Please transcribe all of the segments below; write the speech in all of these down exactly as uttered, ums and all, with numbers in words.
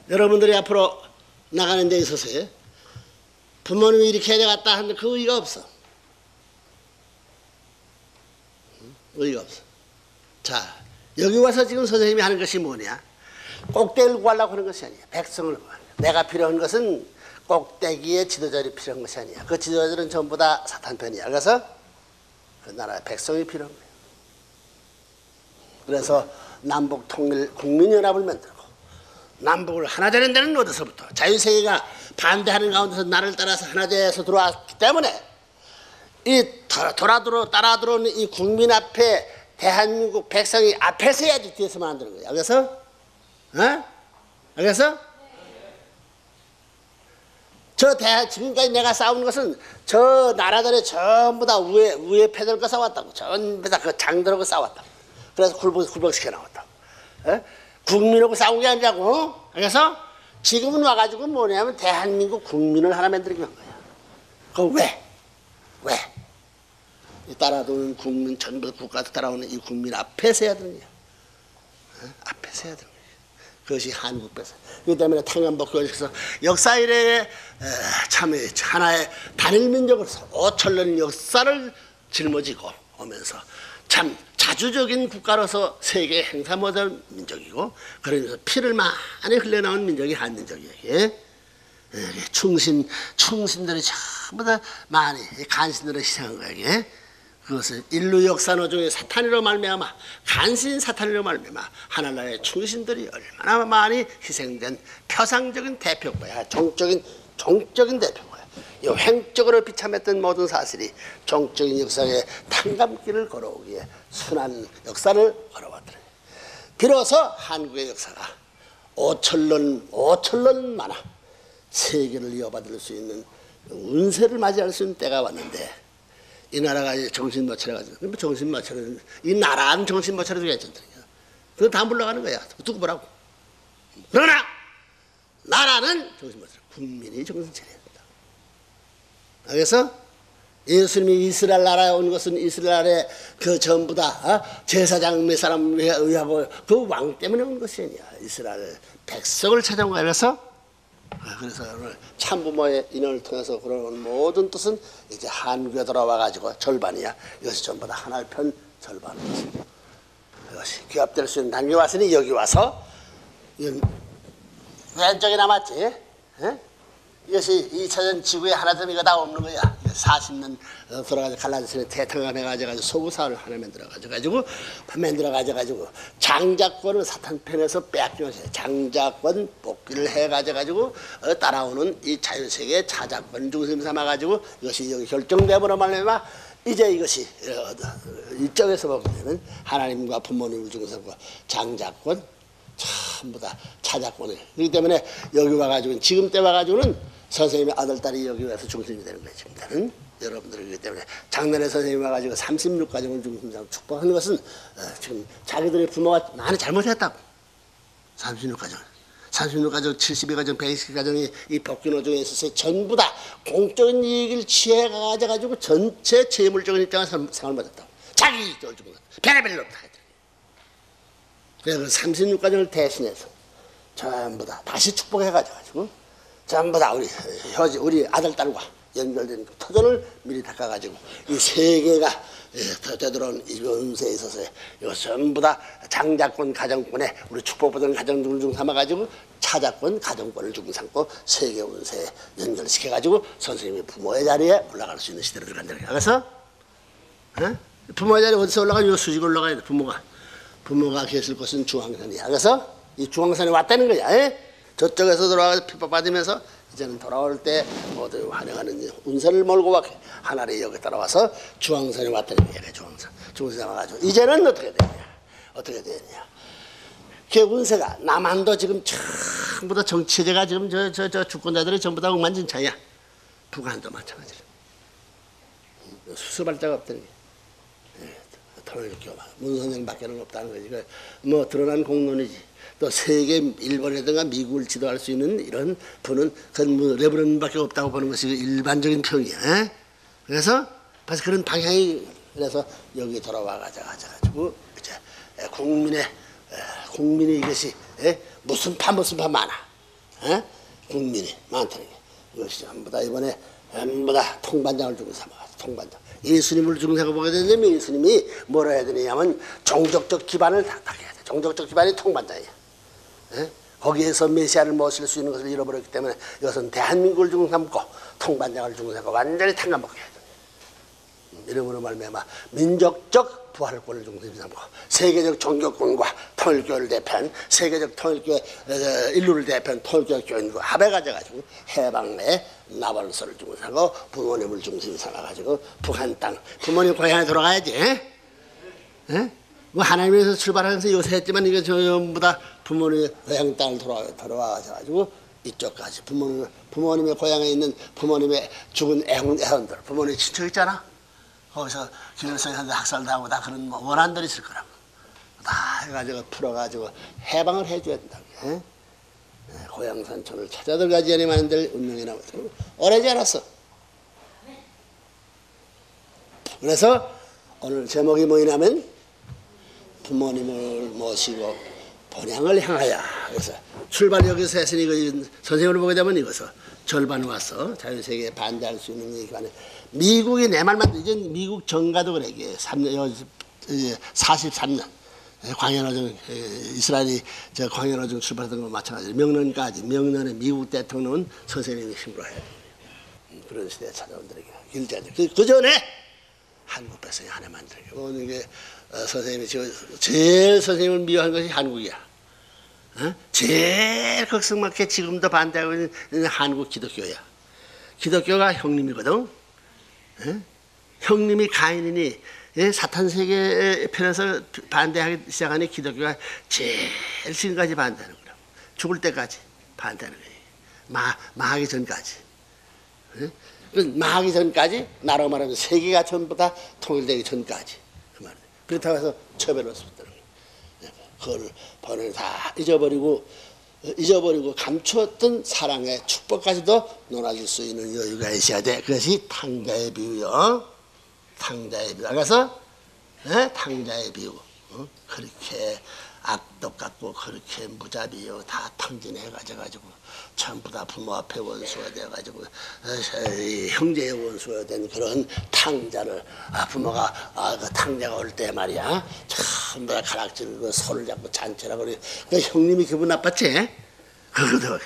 여러분들이 앞으로 나가는 데 있어서 부모님이 이렇게 해야 되겠다 하는데 그 의의가 없어. 의의가 없어. 자, 여기 와서 지금 선생님이 하는 것이 뭐냐? 꼭대기를 구하려고 하는 것이 아니야. 백성을 구하는 거야. 내가 필요한 것은 꼭대기의 지도자들이 필요한 것이 아니야. 그 지도자들은 전부 다 사탄 편이야. 그래서 그 나라의 백성이 필요한 거야. 그래서 남북 통일 국민연합을 만들고 남북을 하나 되는 데는 어디서부터 자유세계가 반대하는 가운데서 나를 따라서 하나 되어서 들어왔기 때문에 이 돌아 들어 따라 들어오는 이 국민 앞에 대한민국 백성이 앞에서 해야지 뒤에서만 안 되는 거야. 그래서 어? 그래서 저 대, 지금까지 내가 싸우는 것은 저 나라들이 전부 다 위에, 위에 패들과 싸웠다고. 전부 다 그 장들하고 싸웠다고. 그래서 굴복, 굴복시켜 나왔다고. 에? 국민하고 싸운 게 아니라고. 그래서 지금은 와가지고 뭐냐면 대한민국 국민을 하나 만들기 위한 거야. 그 왜? 왜? 따라오는 국민, 전부 국가에서 따라오는 이 국민 앞에서 해야 되는 거야. 에? 앞에서 해야 되는 거야. 그것이 한국에서. 그렇기 때문에 탄광복교에서 역사 이래에 참 하나의 단일 민족으로서 오천 년 역사를 짊어지고 오면서 참 자주적인 국가로서 세계 행사 못한 민족이고 그러면서 피를 많이 흘려나온 민족이 한민족이에요. 충신, 충신들이 전부 다 많이 간신들을 희생한 거예요. 그것을 인류 역사 노중에 사탄으로 말미암아 간신 사탄으로 말미암아 하나님의 충신들이 얼마나 많이 희생된 표상적인 대표거야. 종적인 종적인 대표거야. 이 횡적으로 비참했던 모든 사실이 종적인 역사의 탄감길을 걸어오기에 순한 역사를 걸어왔더라. 비로소 한국의 역사가 오천 년 오천 년 만화 세계를 이어받을 수 있는 운세를 맞이할 수 있는 때가 왔는데. 이 나라가 정신 못 차려가지고, 정신 못 차려, 이 나라는 정신 못 차려도 괜찮다니까. 그건 다 물러가는 거야. 두고 보라고. 그러나, 나라는 정신 못 차려. 국민이 정신 차려야 된다. 그래서, 예수님이 이스라엘 나라에 온 것은 이스라엘의 그 전부 다, 어? 제사장 몇 사람 의하고 그 왕 때문에 온 것이 아니야. 이스라엘 백성을 찾아온 거야. 그래서, 그래서 오늘 참부모의 인연을 통해서 그런 모든 뜻은 이제 한국에 돌아와가지고 절반이야. 이것이 전부 다 하나의 편 절반인 것입니다. 이것이 기합될 수 있는 단계 왔으니 여기 와서 왼쪽에 남았지. 에? 이것이 이 차전 지구에 하나쯤이가 다 없는 거야. 사십 년 돌아가지고 갈라져서 대탕감해 가지고 소구사를 하나 만들어 가지고 만들어 가지고 장자권을 사탄 편에서 빼앗기면서 장자권 복귀를 해 가지고 따라오는 이 자유세계의 자자권 중심 삼아 가지고 이것이 여기 결정되므로 말미암아 이제 이것이 이쪽에서 보면 하나님과 부모님을 중심과 장자권 전부 다 자자권을 그렇기 때문에 여기 와가지고 지금 때 와가지고는 선생님의 아들, 딸이 여기 와서 중심이 되는 거예요. 지금까지는 여러분들이기 때문에 작년에 선생님이 와가지고 삼십육 가정을 중심으로 축복하는 것은 어, 지금 자기들의 부모가 많이 잘못했다고. 삼십육 가정, 삼십육 가정, 칠십이 가정, 백이십 가정이 이 복귀노조에 있어서 전부 다 공적인 이익을 취해 가지고 전체 재물적인 입장에서 상을 받았다고. 자기 이익을 주고 별의별 놈 다 했다. 그래서 삼십육 가정을 대신해서 전부 다 다시 축복해가지고 전부 다 우리 효지 우리 아들 딸과 연결된 터전을 미리 닦아가지고 이 세계가 되돌아온 이 운세에 있어서 이거 전부 다 장자권 가정권에 우리 축복받은 가정들 중 삼아가지고 차자권 가정권을 중 삼고 세계 운세에 연결시켜가지고 선생님의 부모의 자리에 올라갈 수 있는 시대로 들어간다. 그래서 어? 부모의 자리에 어디서 올라가요? 요 수직 올라가야 돼. 부모가 부모가 계실 곳은 중앙산이야. 그래서 이 중앙산에 왔다는 거야. 에? 저쪽에서 돌아와서 핍박 받으면서 이제는 돌아올 때 모두 환영하는 운세를 몰고 와 하나를 여기 따라와서 중앙산에 왔다는 거야. 중앙산. 중앙산에 와가지고 이제는 어떻게 되냐? 어떻게 되냐? 그 운세가 남한도 지금 전부 다 정치제가 지금 저 저 저 주권자들이 전부 다 엉망진창이야. 북한도 마찬가지로. 수습할 데가 없다는 거야. 털을 끼워 문 선생님밖에는 없다는 거지. 뭐 드러난 공론이지. 또 세계 일본이라든가 미국을 지도할 수 있는 이런 분은 그건 뭐 레브론밖에 없다고 보는 것이 일반적인 평이야. 에? 그래서 벌써 그런 방향이 그래서 여기 돌아와 가지고 이제 국민의 국민의 이것이 에? 무슨 파 무슨 파 많아. 에? 국민이 많다는 게 이것이 전부 다 이번에 전부 다 통반장을 주고 삼아가지고 통반장 예수님을 중생을 보게 되면 예수님이 뭐라 해야 되냐면 종족적 기반을 탁탁해야 돼. 종족적 기반이 통반장이야. 에? 거기에서 메시아를 모실 수 있는 것을 잃어버렸기 때문에 이것은 대한민국을 중심 삼고 통반장을 중심 삼고 완전히 탕감먹게 해야 돼. 이러므로 말미암아 민족적 부활권을 중심 삼고 세계적 종교권과 통일교를 대표한 세계적 통일교 인류를 대표한 통일교 교인과 합해가지고 해방의 나발서를 중심 삼고 부모님을 중심 삼아가지고 북한 땅 부모님 고향에 돌아가야지. 에? 에? 뭐 하나님에서 출발하면서 요새 했지만 이게 전부 다 부모님의 고향 땅을 돌아와, 돌아와가지고 이쪽까지 부모님, 부모님의 고향에 있는 부모님의 죽은 애혼, 애혼들 부모님 친척 있잖아. 거기서 기술성에서 학살당하고 다 그런 뭐 원한들이 있을 거라고. 다 해가지고 풀어가지고 해방을 해줘야 된다. 에? 고향 산촌을 찾아 들어가지 않으면 될 운명이 남았어. 오래지 않았어. 그래서 오늘 제목이 뭐냐면 부모님을 모시고 본향을 향하여. 그래서 출발 여기서 했으니 이거 선생님을 보게 되면 이것서 절반 와서 자유세계에 반대할 수 있는 얘기가 미국이 내 말만 이제 미국 정가도 그래. 이게 사십삼 년 광연어정 이스라엘이 저 광연어정 출발했던 거 마찬가지로 명년까지 명년에 미국 대통령은 선생님이 힘으로 해요. 그런 시대에 찾아온다는 게 길지. 그, 그 전에 한국 백성이 하나 만들고 오늘 이게 어, 선생님이 제일 선생님을 미워한 것이 한국이야. 어? 제일 극성맞게 지금도 반대하고 있는 한국 기독교야. 기독교가 형님이거든. 어? 형님이 가인이니 예? 사탄 세계 편에서 반대하기 시작하니 기독교가 제일 지금까지 반대하는 거라고. 죽을 때까지 반대하는 거예요. 마, 마하기 전까지. 어? 마하기 전까지 나로 말하면 세계가 전부 다 통일되기 전까지 그 말이에요. 그렇다고 해서 처벌할 수 없다는 거예요. 그걸 번을 다 잊어버리고 잊어버리고 감추었던 사랑의 축복까지도 논하실 수 있는 여유가 있어야 돼. 그것이 탕자의 비유요. 탕자의 비유. 그래서 네? 탕자의 비유. 어? 그렇게 악독 같고 그렇게 무자비요 다 탕진해 가지고 전부 다 부모 앞에 원수가 되어가지고 형제의 원수가 된 그런 탕자를 아, 부모가 아, 그 탕자가 올 때 말이야 전부 다 가락지르고 손을 잡고 잔치라고 그래. 그 형님이 기분 나빴지? 그거도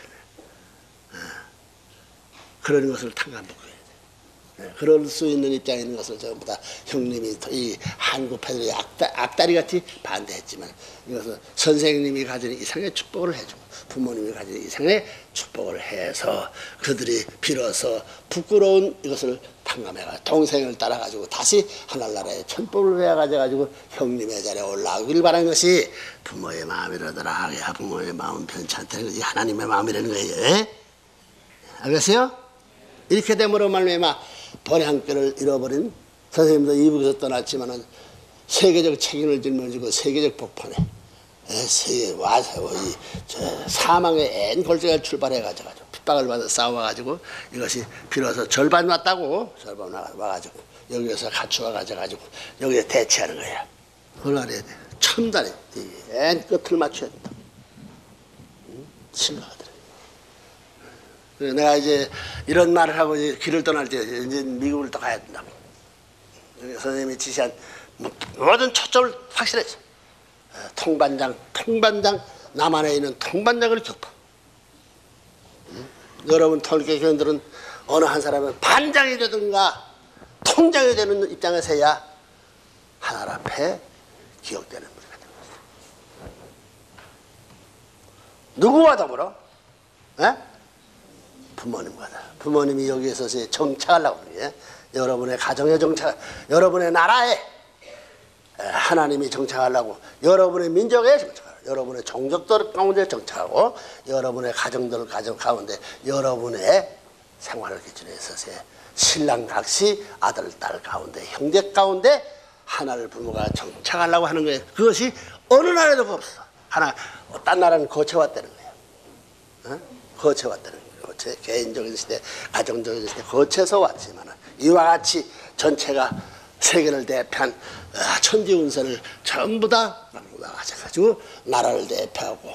그런 것을 탕감받고 그럴 수 있는 입장에 있는 것을 전부 다 형님이 이 한국 패들이 악다, 악다리같이 반대했지만 이것은 선생님이 가진 이상의 축복을 해주고 부모님이 가진 이상의 축복을 해서 그들이 비로소 부끄러운 이것을 탕감해가 동생을 따라가지고 다시 하늘나라에 천복을 해가지고 형님의 자리에 올라오길 바라는 것이 부모의 마음이라더라. 야, 부모의 마음은 편찮다는 것이 하나님의 마음이라는 거예요. 알겠어요? 이렇게 됨으로 말미암아 번향교를 잃어버린 선생님도 이북에서 떠났지만은 세계적 책임을 짊어지고 세계적 복판에 세계 와서 이 사망의 앤 골짜기를 출발해가지고 핍박을 받아 싸워가지고 이것이 비로소 절반 왔다고 절반 와가지고 여기에서 갖추어 가져가지고 여기에 대체하는 거야. 그걸 알아야 돼. 첨단에 앤 끝을 맞춰야 된다. 심각하더라. 내가 이제 이런 말을 하고 이제 길을 떠날 때 이제 미국을 또 가야 된다고. 선생님이 지시한 모든 초점을 확실했어. 통반장, 통반장, 남한에 있는 통반장을 격파. 응? 여러분 통일교 교인들은 어느 한 사람은 반장이 되든가 통장이 되는 입장에 서야 하나님 앞에 기억되는 분이가 되는 거죠. 누구와 더불어? 에? 부모님과 부모님이 여기에서 정착하려고 그래요. 여러분의 가정에 정착, 여러분의 나라에 하나님이 정착하려고, 여러분의 민족에 정착하고, 여러분의 종족들 가운데 정착하고, 여러분의 가정들 가정 가운데 여러분의 생활을 기준에 있어서 신랑 각시 아들 딸 가운데 형제 가운데 하나를 부모가 정착하려고 하는 거예요. 그것이 어느 나라에도 없어. 하나 딴 나라는 거쳐왔다는 거예요. 어? 거쳐왔다는 거예요. 거쳐, 개인적인 시대, 가정적인 시대 거쳐서 왔지만 이와 같이 전체가 세계를 대표한 천지운세를 전부 다 가져가지고 나라를 대표하고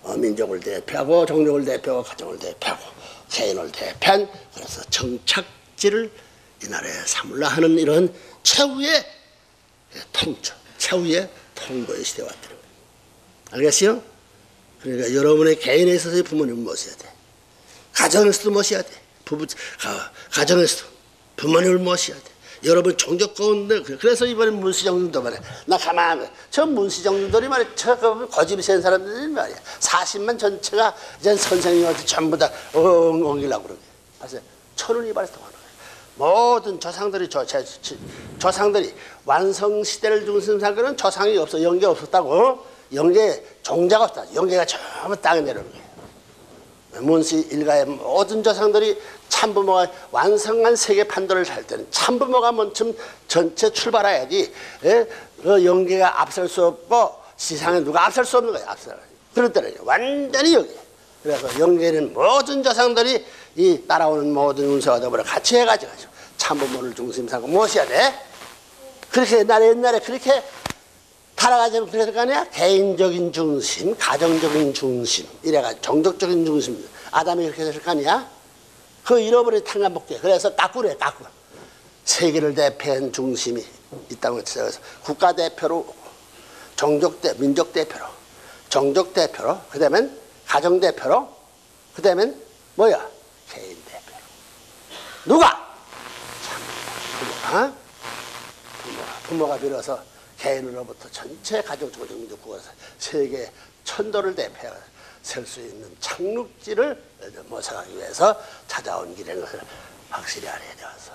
어, 민족을 대표하고 종족을 대표하고 가정을 대표하고 개인을 대표한 그래서 정착지를 이 나라에 삼으려 하는 이런 최후의 통치, 최후의 통보의 시대가 왔다는 거예요. 알겠어요? 그러니까 여러분의 개인에 있어서 부모님을 모셔야 돼. 가정에서도 모셔야 돼. 부부, 가, 가정에서도 부모님을 모셔야 돼. 여러분 종족 가운데 그래서 이번에 문시정들도 말이야. 나 가만 저 문시정들이 말이야. 저 거짓이 센 사람들이 말이야. 사십만 전체가 이제 선생님한테 전부 다 엉엉이려고 그러게. 그래서 천운이 발했다고 하는 거야. 모든 조상들이 저, 저, 저, 조상들이 완성 시대를 중심 삼고는 조상이 없어. 영계 없었다고. 영계 종자가 없다. 영계가 전부 땅에 내려오는 거야. 문시 일가의 모든 조상들이 참부모가 완성한 세계 판도를 할 때는 참부모가 먼저 전체 출발해야지. 예? 그 영계가 앞설 수 없고 시상에 누가 앞설 수 없는 거야. 앞설. 그럴 때는 완전히 영계. 그래서 영계는 모든 조상들이 이 따라오는 모든 운세와 더불어 같이 해가지고 참부모를 중심 삼고 모셔야 돼. 그렇게 옛날에 옛날에 그렇게 살아가자면 그랬을 거 아니야? 개인적인 중심, 가정적인 중심, 이래가지고 종족적인 중심. 아담이 그렇게 됐을 거 아니야? 그 잃어버린 탄감복대. 그래서 까꾸래, 까꾸. 세계를 대표한 중심이 있다고 했어요. 그래서 국가대표로, 종족대, 민족대표로, 종족대표로, 그 다음엔 가정대표로, 그 다음엔 뭐야? 개인대표로. 누가? 부모가. 부모가, 부모가 빌어서 개인으로부터 전체 가족적으로 민족 구워서 세계 천도를 대표해 설 수 있는 착륙지를 모색하기 위해서 찾아온 길인 것을 확실히 알아야 되어서.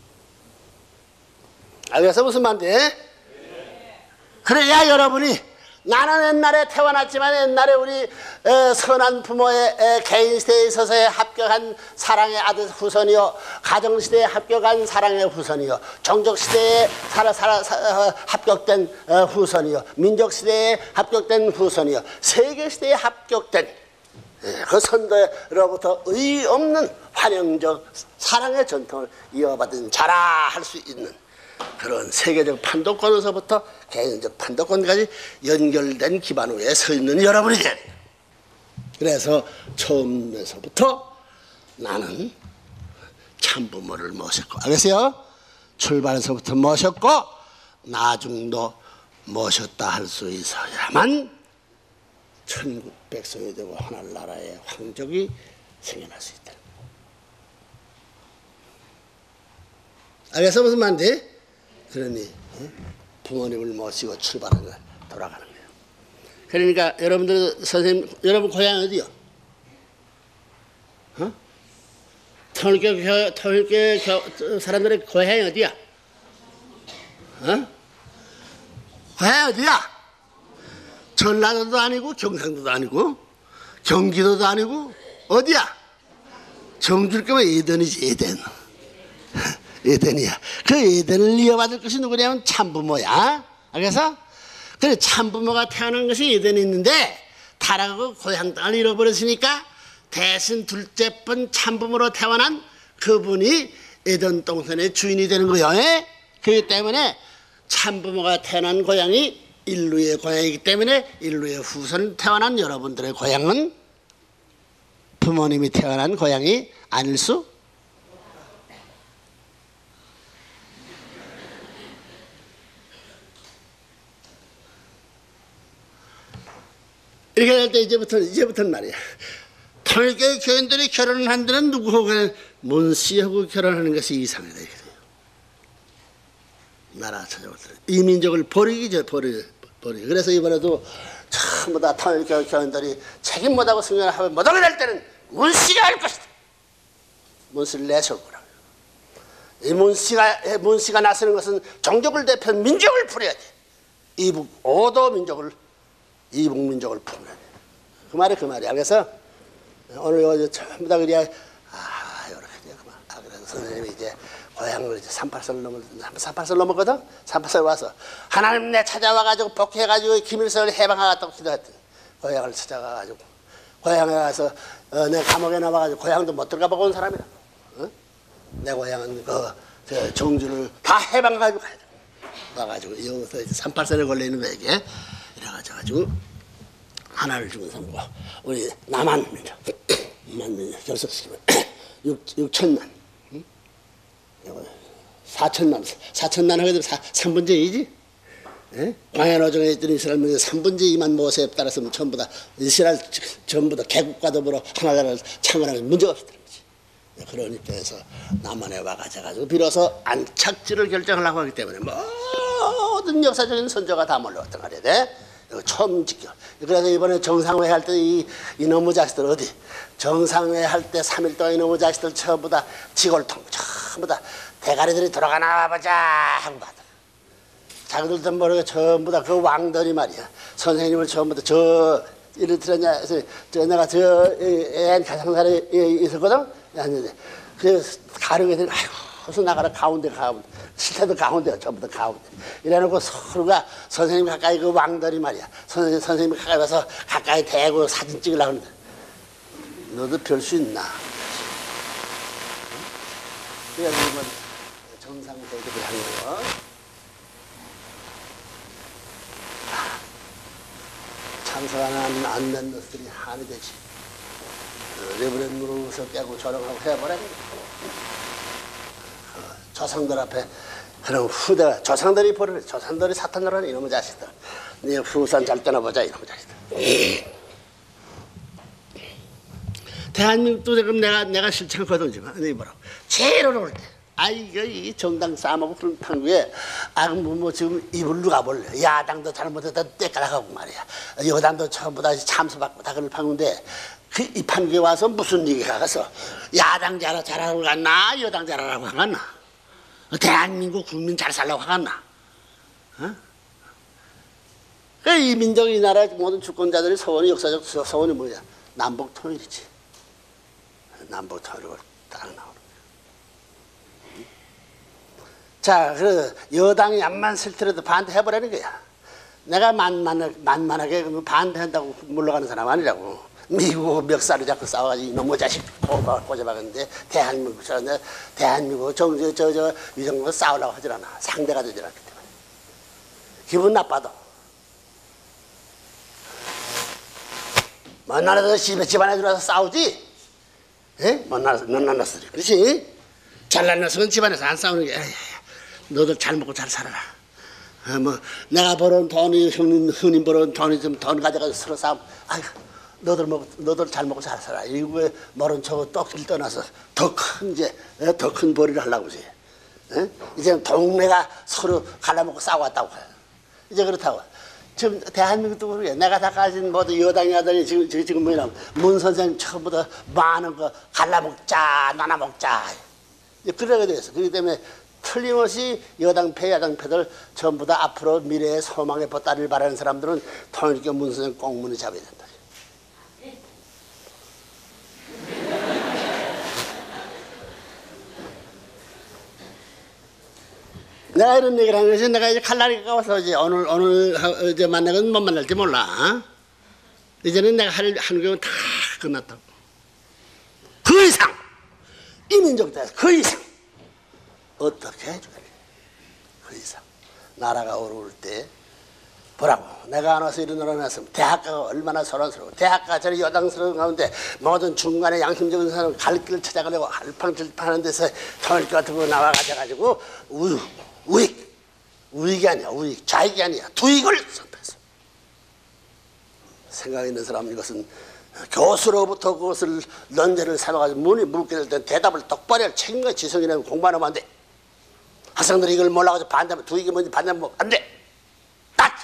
알겠어? 무슨 말인지? 네. 그래야 여러분이 나는 옛날에 태어났지만 옛날에 우리 에, 선한 부모의 에, 개인 시대에 있어서의 합격한 사랑의 아들 후손이요, 가정 시대에 합격한 사랑의 후손이요, 종족 시대에 살아, 살아, 사, 어, 합격된 어, 후손이요, 민족 시대에 합격된 후손이요, 세계 시대에 합격된 에, 그 선도로부터 의 없는 환영적 사랑의 전통을 이어받은 자라 할 수 있는 그런 세계적 판도권에서부터 개인적 판도권까지 연결된 기반 위에 서 있는 여러분이 돼야 돼요. 그래서 처음에서부터 나는 참부모를 모셨고, 알겠어요? 출발에서부터 모셨고 나중도 모셨다 할 수 있어야만 천국 백성이 되고 하늘나라의 황족이 생겨날 수 있다. 알겠어? 무슨 말인지? 그러니 부모님을 모시고 출발하는 거야. 돌아가는 거예요. 그러니까 여러분들 선생님, 여러분 고향 어디요? 어? 터울교, 터울교 사람들의 고향이 어디야? 어? 고향이 어디야? 전라도도 아니고 경상도도 아니고 경기도도 아니고 어디야? 정줄 거면 예전이지, 예전. 에덴이야. 그 에덴을 이어받을 것이 누구냐면 참부모야. 알겠어? 그래, 참부모가 태어난 것이 에덴에 있는데 타락하고 고향 땅을 잃어버렸으니까 대신 둘째 번 참부모로 태어난 그분이 에덴 동산의 주인이 되는 거예요. 그렇기 때문에 참부모가 태어난 고향이 인류의 고향이기 때문에 인류의 후손 태어난 여러분들의 고향은 부모님이 태어난 고향이 아닐 수 이렇게 될 때 이제부터, 이제부터는 말이야. 통일교 교인들이 결혼을 한 데는 누구하고 문씨하고 결혼하는 것이 이상하다. 이렇게 돼요. 나라 찾아올 때. 이 민족을 버리기죠, 버리, 버리기. 그래서 이번에도 전부 다 통일교 교인들이 책임 못하고 승연을 하면 못하게 될 때는 문씨가 할 것이다. 문씨를 내세울 거라고. 이 문씨가, 문씨가 나서는 것은 종족을 대표한 민족을 부려야 돼. 이북 오도 민족을 이북 민족을 품는 그 말이 그 말이야. 그래서 오늘 여기 전부 다 그래야 아 이렇게 돼 그만. 아 그래서 선생님이 이제 고향을 이제 삼팔선을 넘어 삼팔선 넘었거든. 삼팔선 와서 하나님 내 찾아와가지고 복해가지고 김일성을 해방하겠다고 기도했더니 고향을 찾아가가지고 고향에 가서 어, 내 감옥에 나와가지고 고향도 못 들어가 보고 온 사람이야. 어? 내 고향은 그 정주를 다 해방가지고 가야 돼. 와가지고 여기서 이제 삼팔선에 걸려 있는 거야 이게. 이래가지고 하나를 주고 삼고 우리 남한입니다. 결석시키면 육천만, 사천만, 사천만 하게 되면 삼 분의 이지. 광야노정에 있던 이스라엘 민족의 삼 분의 이만 모세에 따랐으면 전부 다 이스라엘 전부 다 개국과 더불어 하나나라를 창건하는 문제가 없었다는 거지. 그런 입장에서 남한에 와가지고 비로소 안착지를 결정하려고 하기 때문에 모든 역사적인 선조가 다 몰려왔단 말이야. 돼? 처음 지켜. 그래서 이번에 정상회 할 때 이 이놈의 자식들 어디 정상회 할 때 삼 일 동안 이놈의 자식들 전부 다 지골통 전부 다 대가리들이 돌아가나 보자 하고 받아. 자기들도 모르게 전부 다 그 왕들이 말이야. 선생님을 전부 다 저 이를 들었냐 해서 저 내가 저애 가상살에 있었거든. 그래서 가르게 되면 아이고 그래서 나가라 가운데 가운데 실태도 가운데야 전부 다 가운데 이래놓고 서로가 선생님 가까이 그 왕들이 말이야. 선생님 선생님 가까이 와서 가까이 대고 사진 찍으려고 하는데 너도 별 수 있나? 그래서 이번 정상회의를 하는 거. 참석하는 안된 것들이 한이 되지. 레브렌으로 웃어 깨고 저령하고 해버려. 조상들 앞에 그런 후대가 조상들이 버리네. 조상들이 사탄으로 하는 이놈의 자식들. 네 후산 잘 떠나보자 이놈의 자식들. 대한민국도 지금 내가 내가 실천 거두지만 네 뭐라고 제일 어려울 때. 아 이거 이 정당 싸먹고 그런 판국에 아뭐 뭐 지금 입을 누가 볼래? 야당도 잘못했다 떼깔아가고 말이야. 여당도 전부 다 참수받고 다 그런 판국인데 그 이 판국에 와서 무슨 얘기가 가서 야당 잘 잘하고 갔나 여당 잘하라고 하갔나? 대한민국 국민 잘 살라고 하갔나? 어? 이 민족 이 나라 모든 주권자들이 소원이 역사적 소원이 뭐야? 남북 통일이지. 남북 통일을 딱 나오는. 자, 그 여당이 암만 싫더라도 반대해버리는 거야. 내가 만만하게, 만만하게 반대한다고 물러가는 사람 아니라고. 미국 멱살을 잡고 싸워가지고 이놈의 자식 꽂아박았는데 대한민국 저 대한민국 정저 저저 위정부 싸우려고 하질 않아. 상대가 되질 않기 때문에 기분 나빠도 먼 나라에서 집에 집안에 들어와서 싸우지. 예? 먼 나라에서 먼 나라에서 그렇지. 잘난 녀석은 집안에서 안 싸우는 게. 에이, 너들 잘 먹고 잘 살아라. 어, 뭐 내가 벌어온 돈이 형님 형님 벌어온 돈이 좀 돈 가져가서 서로 싸움. 아이고 너들 먹 너들 잘 먹고 잘 살아. 이거에 모른 척 떡길 떠나서 더 큰 이제 더 큰 벌이를 하려고 그지. 에? 이제 동네가 서로 갈라먹고 싸웠다고. 이제 그렇다고. 지금 대한민국도 그러게. 내가 다 가진 모두 여당이 하더니 지금 지금 뭐냐 문 선생 처음부터 많은 거 갈라먹자 나눠 먹자. 그러게 됐어. 그렇기 때문에 틀림없이 여당 패 야당 패들 전부 다 앞으로 미래의 소망의 보따리를 바라는 사람들은 통일교 문 선생 꼭 문을 잡아야 된다. 내가 이런 얘기를 하는 것이 내가 이제 칼날이 가까워서 이제 오늘 오늘 이제 만나건 못 만날지 몰라. 이제는 내가 할 하는 게 다 끝났다고. 그 이상 이 민족 대해서 그 이상 어떻게 해줘야 돼? 그 이상 나라가 어려울 때 보라고. 내가 안 와서 이런 노릇을 했으면 대학가가 얼마나 소란스러워. 대학가 저리 여당스러운 가운데 모든 중간에 양심적인 사람 갈 길을 찾아가려고 할팡질팡하는 데서 통일교 같은 거 나와가지고 우익, 우익, 우익이 아니야. 우익, 좌익이 아니야. 두익을 선포했어. 생각 있는 사람 이것은 교수로부터 그것을 논제를 삼아가지고 문이 묻게 될 때 대답을 똑바로 할 책임과 지성이 내면 공부 안 하면 안 돼. 학생들이 이걸 몰라가지고 반대하면 두익이 뭔지 반대하면 안 돼. 딱!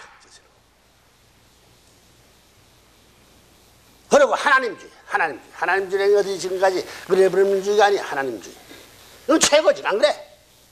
그리고 하나님주의, 하나님주의. 하나님주의는 어디 지금까지 레브렌주의가 아니야. 하나님주의. 이건 최고지, 안 그래?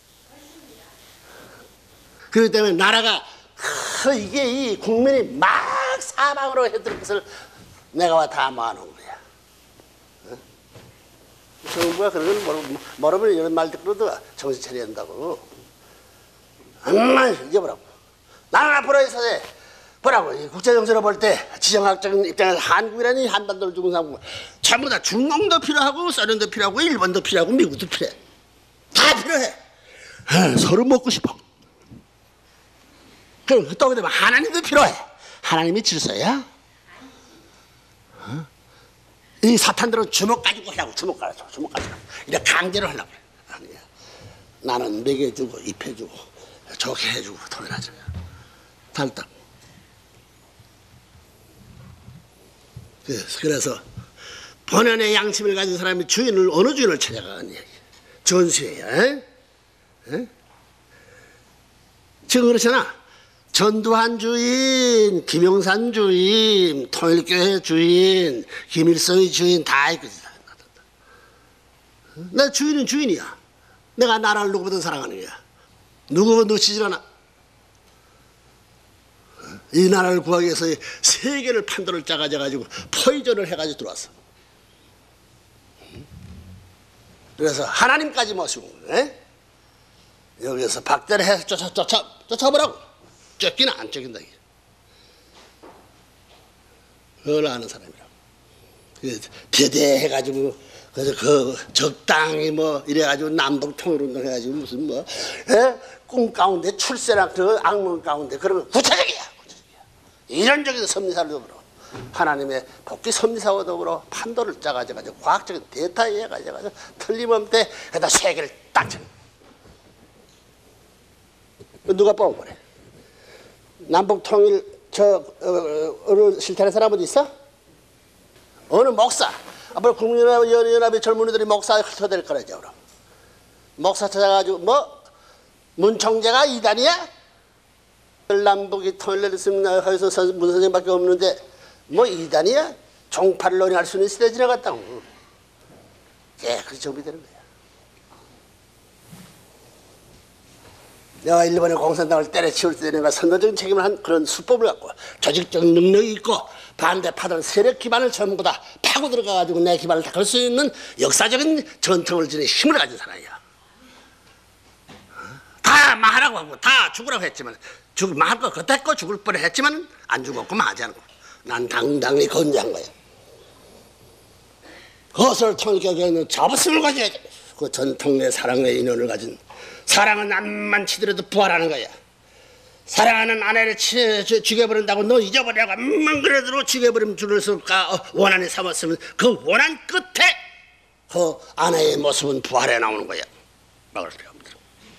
그렇기 때문에 나라가 그 이게 이 국민이 막 사방으로 해드릴 것을 내가 다 모아놓은 거야. 어? 정부가 그런 걸 모르면 이런 말 듣고도 정신 차려야 한다고. 정말 이게 뭐라고. 나는 앞으로 있어야 뭐라고. 국제정세로 볼 때 지정학적인 입장에서 한국이라니 한반도를 두고 사고 전부 다 중공도 필요하고 소련도 필요하고 일본도 필요하고 미국도 필요해. 다 필요해. 서로 먹고 싶어. 그럼 또 그러면 하나님도 필요해. 하나님이 질서야? 어? 이 사탄들은 주먹 가지고 하려고, 주먹 가지고, 주먹 가지고. 이래 강제로 하려고 그래. 아니야. 나는 먹여주고, 입혀주고, 좋게 해주고, 통일하자. 달다. 그래서, 본연의 양심을 가진 사람이 주인을, 어느 주인을 찾아가는 얘기. 전수해야. 지금 그렇잖아. 전두환 주인, 김영삼 주인, 통일교회 주인, 김일성의 주인 다 있거든. 내 주인은 주인이야. 내가 나라를 누구보다 사랑하는 거야. 누구보다 놓치질 않아. 이 나라를 구하기 위해서 세계를 판도를 짜가지고 포이전을 해가지고 들어왔어. 그래서 하나님까지 모시고, 에? 여기서 박대를 해서 쫓아, 쫓아, 쫓아보라고. 쫓기는 안 쫓긴다. 그걸 아는 사람이라고. 대대해가지고, 그래서 그 적당히 뭐 이래가지고 남북 통일운동 해가지고 무슨 뭐, 에? 꿈 가운데 출세랑 그 악몽 가운데 그런 건 구체적이야. 구체적이야. 이론적인 섭리사를 더불어. 하나님의 복귀 섭리사와 더불어 판도를 짜가지고 과학적인 데이터에 해가지고 틀림없대 해다 세계를 딱 쳐. 누가 뽑아보래? 남북 통일 저 어, 어느 실탄의 사람 어디 있어? 어느 목사? 앞으로 국민연합의 젊은이들이 목사에 흩어질 거라죠. 그럼 목사 찾아가지고 뭐 문총재가 이단이야? 남북이 통일됐으면 거기서 문 선생님밖에 없는데 뭐 이단이야? 종파를 논의할 수 있는 시대 지나갔다고. 예, 그렇게 정비되는 거야. 내가 일본의 공산당을 때려치울 때 내가 선도적인 책임을 한 그런 수법을 갖고 조직적 능력이 있고 반대파들 세력 기반을 전부 다 파고 들어가가지고 내 기반을 닦을 수 있는 역사적인 전통을 지닌 힘을 가진 사람이야. 다 말하라고 하고 다 죽으라고 했지만 죽을 말할 거 겉했고 죽을 뻔 했지만 안 죽었고 마지 않고 난 당당히 건재한 거야. 그것을 통일교회는 자부심을 가져야 돼. 그 전통의 사랑의 인연을 가진 사랑은 암만 치더라도 부활하는 거야. 사랑하는 아내를 치, 치, 죽여버린다고 너 잊어버리라고 암만 그래도 죽여버리면 줄을 쓸까 원한이 삼았으면 그 원한 끝에 그 아내의 모습은 부활해 나오는 거야. 막을 필요 없다.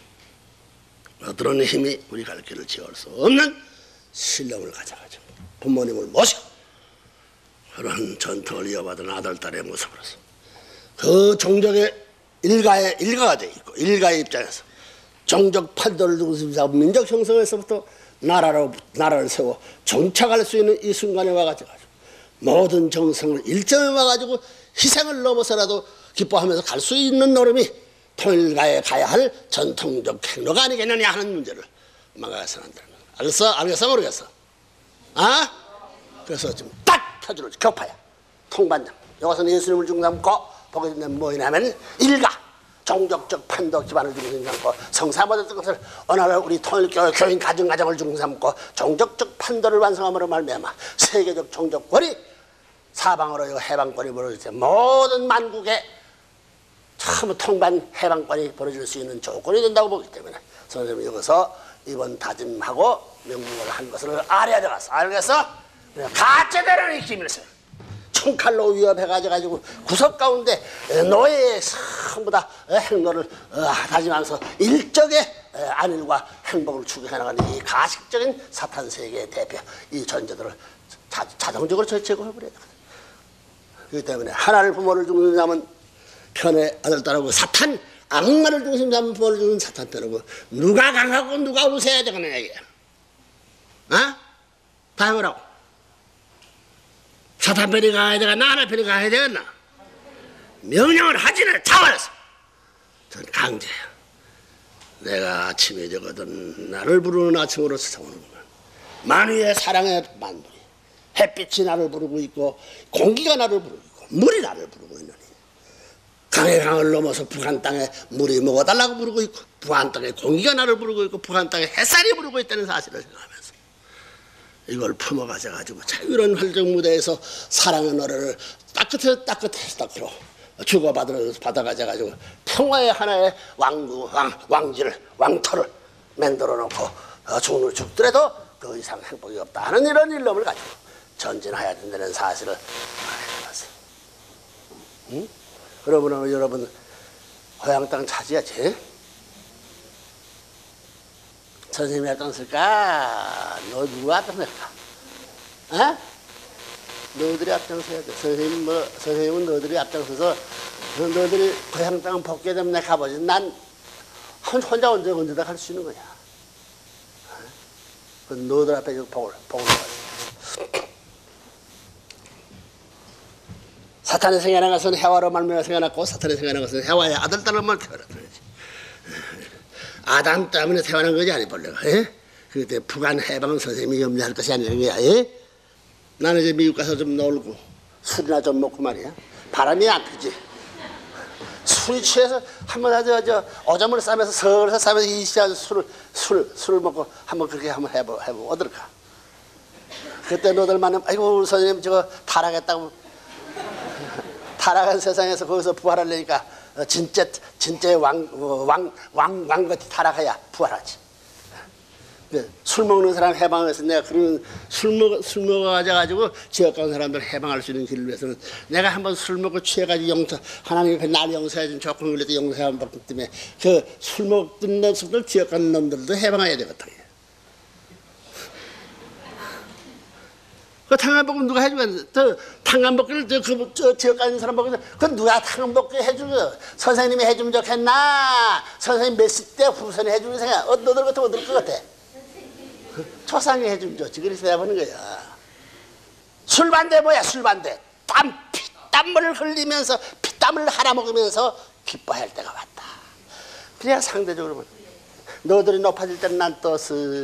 어떤 힘이 우리 갈 길을 지을 수 없는 신령을 가져가지고 부모님을 모시고 그런 전통을 이어받은 아들, 딸의 모습으로서 그 종족의 일가의 일가가 돼 있고 일가의 입장에서 종족 판도를 두고 민족 형성에서부터 나라로 나라를 세워 정착할 수 있는 이 순간에 와가지고 모든 정성을 일점에 와가지고 희생을 넘어서라도 기뻐하면서 갈 수 있는 노름이 통일가에 가야 할 전통적 행로가 아니겠느냐 하는 문제를 막아서는 안 되는 거야. 알겠어? 알겠어? 모르겠어? 아? 그래서 지금 딱 펴주는 격파야. 통반장. 여기서는 예수님을 중삼고 보게 되면 뭐냐면 일가. 종족적 판도 기반을 중심삼고 성사모됐던 것을 어느 날 우리 통일교회 교인 가정가정을 중심삼고 종족적 판도를 완성함으로 말미암아 세계적 종족권이 사방으로 해방권이 벌어질 때 모든 만국에 참 통반 해방권이 벌어질 수 있는 조건이 된다고 보기 때문에 선생님이 여기서 이번 다짐하고 명령을 한 것을 알아야 되겠어. 알겠어? 가짜되는 이 김일성 총칼로 위협해가지고 구석 가운데 노예의 전부 다 행로를 다짐하면서 일적의 안일과 행복을 추구해나가는 이 가식적인 사탄 세계의 대표 이 존재들을 자, 자동적으로 제거해버려야 되거든. 그렇기 때문에 하나를 부모를 중심 삼은 편의 아들 딸하고 사탄 악마를 중심 삼은 부모를 중심 사탄 편하고 누가 강하고 누가 우세해야 되겠냐 얘기야. 어? 다 해보라고. 사탄 편이 가야 되겠나 하나 편이 가야 되겠나. 명령을 하지는 차원에서 전 강제야. 내가 아침에 저거든 나를 부르는 아침으로서 세우는구만. 만유의 사랑의 만물이 햇빛이 나를 부르고 있고 공기가 나를 부르고 있고 물이 나를 부르고 있느니 강의 강을 넘어서 북한 땅에 물이 먹어달라고 부르고 있고 북한 땅에 공기가 나를 부르고 있고 북한 땅에 햇살이 부르고 있다는 사실을 생각하면서 이걸 품어가져가지고 자유로운 활동 무대에서 사랑의 노래를 따뜻해 따뜻해서 따뜻로 주고받으러 받아가져가지고 평화의 하나의 왕구, 왕, 왕지를 왕터를 만들어 놓고 어, 죽는 죽더라도 그 이상 행복이 없다 하는 이런 일념을 가지고 전진해야 된다는 사실을 알았어. 응? 그러면 여러분 고향 땅 찾아야지. 선생님이 앞장설까? 너 누구 앞장설까? 어? 너희들이 앞장서야 돼. 선생님 뭐 선생님은 너희들이 앞장서서 너희들이 고향 땅 복귀 되면 내가 가보지. 난 혼자 언제 언제다 갈 수 있는 거야. 그 너희들 앞에 복을 복을 받아. 사탄의 생겨난 것은 해와로 말미암아 생겨났고 사탄의 생겨난 것은 해와의 아들 딸로 말미암아 태어났지. 아담 때문에 태어난 거지 아니 벌레가. 그때 북한 해방 선생님이 염려할 것이 아니라는 거야. 예? 나는 이제 미국 가서 좀 놀고 술이나 좀 먹고 말이야. 바람이 안 피지. 술이 취해서 한번 하죠, 저 오줌을 싸면서 서울에서 싸면서 이 시간 술을 술 술을 먹고 한번 그렇게 한번 해보 해보 어떨까? 그때 너들만은 아이고 선생님 저거 타락했다고 타락한 세상에서 거기서 부활하려니까 진짜 진짜의 왕왕왕 왕같이 타락해야 부활하지. 술 먹는 사람 해방해서 내가 그런 술 먹 술 먹어가지고 지역 간 사람들 해방할 수 있는 길을 위해서는 내가 한번 술 먹고 취해가지고 용서 하나님이 날 용서해 준 조건 그래도 용서하면 받기 때문에 그 술 먹던 놈들 지역 간 놈들도 해방해야 되거든. 그 탕감복은 누가 해주겠어? 저 탕감복을 저, 저 지역 가는 사람 먹으면 그 누가 탕감복 해주고 선생님이 해주면 좋겠나? 선생님 몇 시 때 후선이 해주는 생각? 어, 너들 같으면 어떨 것 같아? 초상이 해주면 좋지. 그래서 내가 보는 거야. 술 반대 뭐야? 술 반대. 땀 피땀을 흘리면서 피땀을 할아 먹으면서 기뻐할 때가 왔다. 그래야 상대적으로 보는 거야. 너들이 높아질 때는 난 또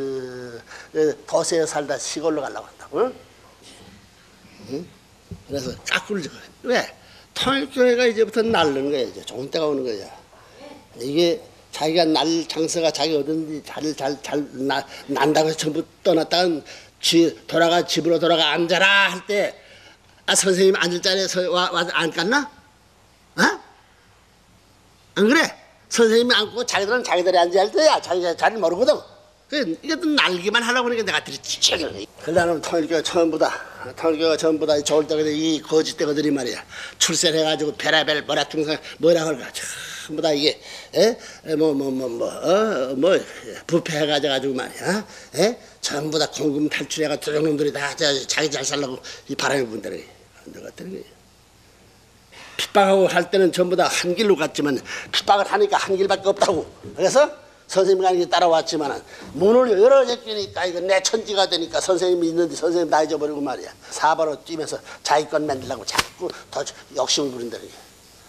도시에 살다 시골로 가려고 한다고. 응? 응? 그래서 깎을 줘. 왜? 통일교회가 이제부터 날는 거야. 이제 좋은 때가 오는 거야. 이게 자기가 날 장서가 자기 어딘지 잘 잘 잘 난다고 해서 전부 떠났다가 돌아가 집으로 돌아가 앉아라 할 때 아 선생님 앉을 자리에 와, 와서 앉겠나? 어? 안 그래? 선생님이 앉고 자기들은 자기들이 앉아야 할 때야. 자기가 자리를 모르거든. 이게 또 날기만 하려고 하니까 내가 들이치게 그래. 그러려면 통일교가 전부다. 통일교가 전부다. 좋을 때가 이 거짓 때거들이 말이야. 출세를 해가지고 베라벨 뭐라 중상 뭐라 그럴까. 전부 다 이게 뭐 뭐 뭐 뭐 어 뭐 부패해가지고 말이야. 에? 전부 다 공금 탈출해가 도둑놈들이 다 자기 잘 살라고 이 바람이 분다는 거야. 내가 거야. 핍박하고 할 때는 전부 다 한 길로 갔지만 핍박을 하니까 한 길밖에 없다고. 그래서 선생님이 아니게 따라왔지만 문을 열어제끼니까 이거 내 천지가 되니까 선생님이 있는데 선생님 다 잊어버리고 말이야. 사바로 뛰면서 자기 건 만들려고 자꾸 더 욕심을 부린다는 게.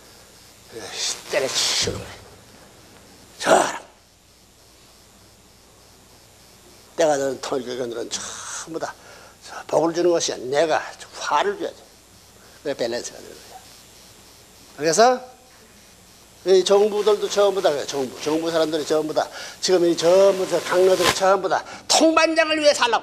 때려치우는 거야. 저랑 때가 되는 통일교회들은 전부 다 복을 주는 것이 아니라 내가 화를 줘야지. 그게 밸런스가 되는 거야. 그래서 이 정부들도 전부 다 그래. 정부 정부 사람들이 전부 다 지금 이 전부 다 강로들이 전부 다 통반장을 위해 살라고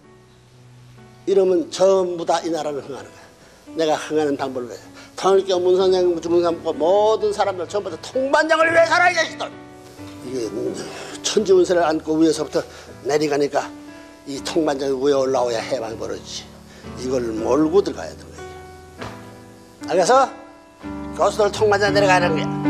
이러면 전부 다 이 나라를 흥하는 거야. 내가 흥하는 방법을 해. 통일교 문선생 주문삼고 모든 사람들 전부 다 통반장을 위해 살아 이 자식들. 이게 천지운세를 안고 위에서부터 내려가니까 이 통반장이 위에 올라오야 해방이 벌어지지. 이걸 몰고 들어가야 되는 거야. 그래서 교수들 통반장 내려가는 거야.